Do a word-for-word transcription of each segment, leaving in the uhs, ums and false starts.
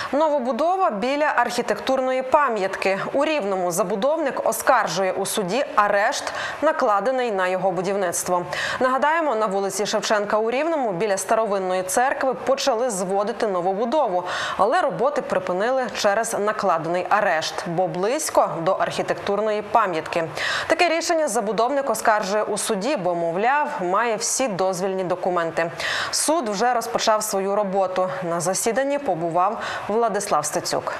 Новобудова біля архітектурної пам'ятки. У Рівному забудовник оскаржує у суді арешт, накладений на його будівництво. Нагадаємо, на вулиці Шевченка у Рівному біля старовинної церкви почали зводити новобудову, але роботи припинили через накладений арешт, бо близько до архітектурної пам'ятки. Таке рішення забудовник оскаржує у суді, бо, мовляв, має всі дозвільні документи. Суд вже розпочав свою роботу. На засіданні побував Владислав Стецюк.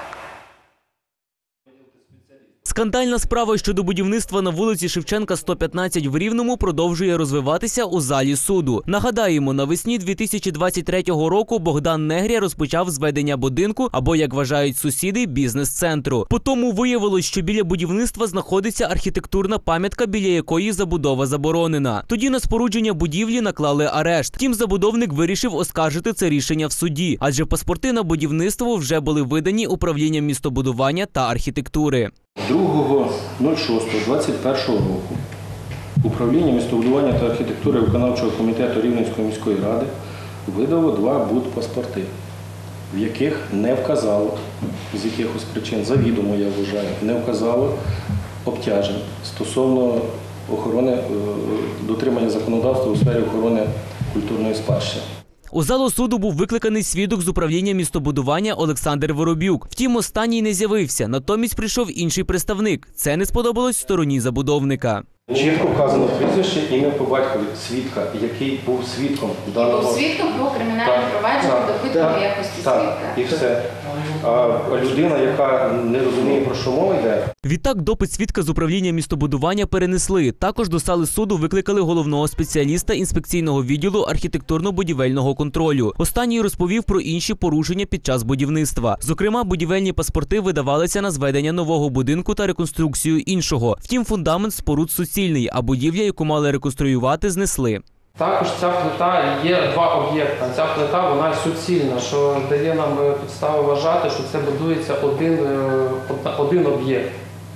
Скандальна справа щодо будівництва на вулиці Шевченка, сто п'ятнадцять в Рівному продовжує розвиватися у залі суду. Нагадаємо, навесні дві тисячі двадцять третього року Богдан Негря розпочав зведення будинку, або, як вважають сусіди, бізнес-центру. Потім виявилось, що біля будівництва знаходиться архітектурна пам'ятка, біля якої забудова заборонена. Тоді на спорудження будівлі наклали арешт. Втім, забудовник вирішив оскаржити це рішення в суді, адже паспорти на будівництво вже були видані управлінням містобудування та архітектури. другого шостого двадцять першого року управління містобудування та архітектури виконавчого комітету Рівненської міської ради видало два будпаспорти, в яких не вказало, з якихось причин, завідомо, я вважаю, не вказало обтяжень стосовно охорони, дотримання законодавства у сфері охорони культурної спадщини. У залу суду був викликаний свідок з управління містобудування Олександр Воробюк. Втім, останній не з'явився. Натомість прийшов інший представник. Це не сподобалось стороні забудовника. Чітко вказано прізвище, ім'я по батькові свідка, який був свідком даного... Був свідком по кримінальному провадженню, допитував в якості свідка. І все. А людина, яка не розуміє, про що мова йде... Відтак допит свідка з управління містобудування перенесли. Також до зали суду викликали головного спеціаліста інспекційного відділу архітектурно-будівельного контролю. Останній розповів про інші порушення під час будівництва. Зокрема, будівельні паспорти видавалися на зведення нового будинку та реконструкцію іншого. Втім, фундамент споруд суцільний, а будівля, яку мали реконструювати, знесли. Також ця плита, є два об'єкти. Ця плита, вона суцільна, що дає нам підстави вважати, що це будується один, один об'єкт.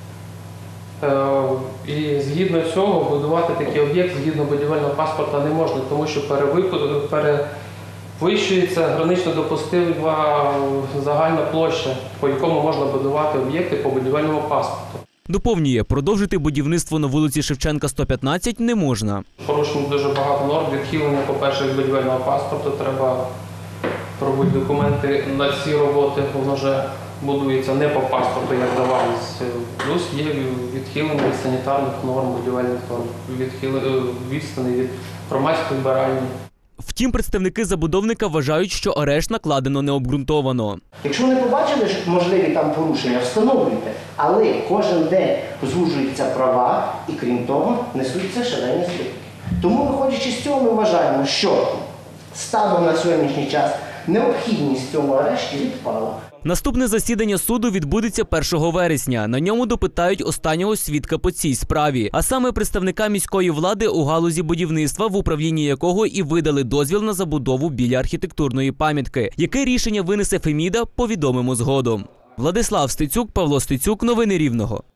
І згідно цього будувати такий об'єкт згідно будівельного паспорта не можна, тому що перевищується гранично допустима загальна площа, по якому можна будувати об'єкти по будівельному паспорту. Доповнює, продовжити будівництво на вулиці Шевченка, сто п'ятнадцять не можна. Порушено дуже багато норм, відхилення, по-перше, від будівельного паспорту, треба робити документи на ці роботи, воно вже будується не по паспорту, як давалось. Плюс є відхилення від санітарних норм, будівельних норм, відстані від громадської вбиральні. Втім, представники забудовника вважають, що арешт накладено необґрунтовано. Якщо вони побачили, що можливі там порушення, встановлюйте. Але кожен день звужуються права і, крім того, несуться шалені збитки. Тому, виходячи з цього, ми вважаємо, що станом на сьогоднішній час необхідність цьому арешті відпала. Наступне засідання суду відбудеться першого вересня. На ньому допитають останнього свідка по цій справі, а саме представника міської влади у галузі будівництва, в управлінні якого і видали дозвіл на забудову біля архітектурної пам'ятки. Яке рішення винесе Феміда, повідомимо згодом. Владислав Стецюк, Павло Стецюк. Новини Рівного.